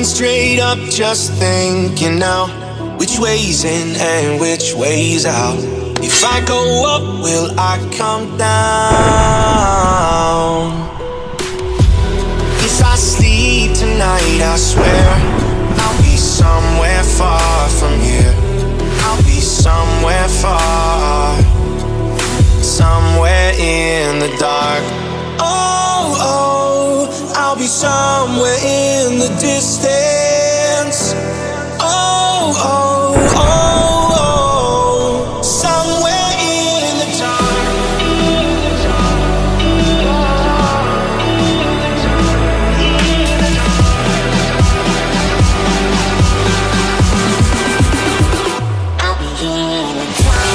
Walking straight up, just thinking now, which way's in and which way's out. If I go up, will I come down? If I sleep tonight, I swear I'll be somewhere far from here. I'll be somewhere far, somewhere in the dark. Oh, oh, I'll be somewhere in the distance. Oh, oh, oh, oh, somewhere in the dark. I'll be in the dark.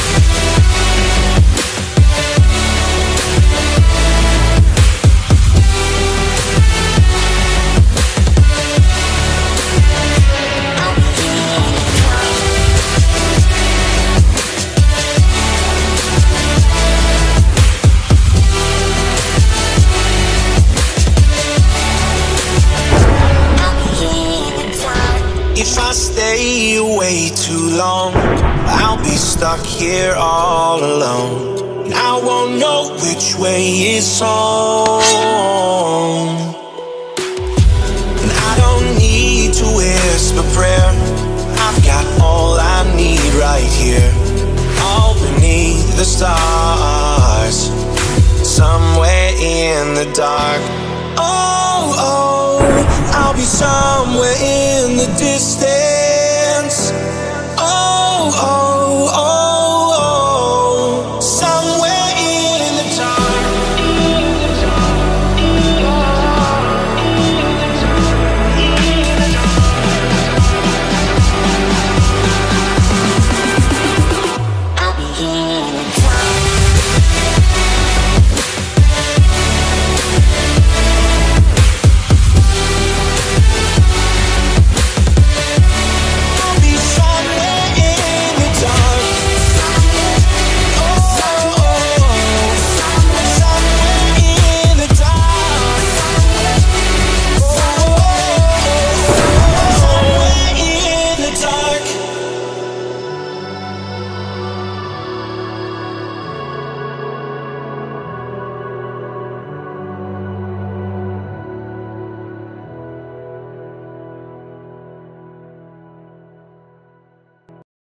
If I stay away too long, I'll be stuck here all alone, and I won't know which way is home. And I don't need to whisper prayer, I've got all I need right here, all beneath the stars, somewhere in the dark. Oh, oh, I'll be somewhere in the distance.